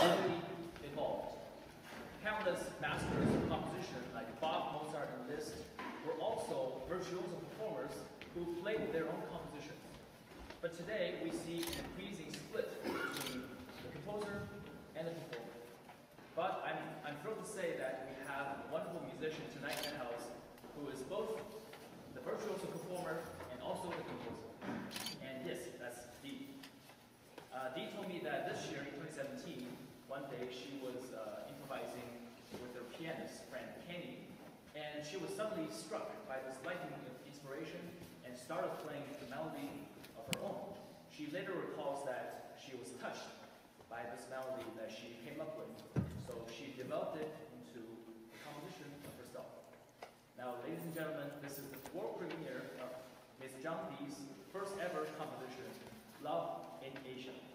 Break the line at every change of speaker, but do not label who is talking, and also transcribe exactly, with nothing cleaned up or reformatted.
slowly evolved. Countless masters of composition like Bach, Mozart, and Liszt were also virtuoso performers who played their own compositions. But today we see an increasing split between the composer and the performer. But I'm, I'm thrilled to say that we have a wonderful musician tonight in the house who is both the virtuoso performer and also the composer. And yes, that's Dee. Uh, Dee told me that this year, in twenty seventeen, one day she was uh, improvising with her pianist friend Kenny, and she was suddenly struck by this lightning of inspiration and started playing the melody of her own. She later recalls that she was touched by this melody that she came up with, so she developed it into a composition of herself. Now, ladies and gentlemen, this is the world premiere of Miss Zhang Di's first ever composition, Love in Asia.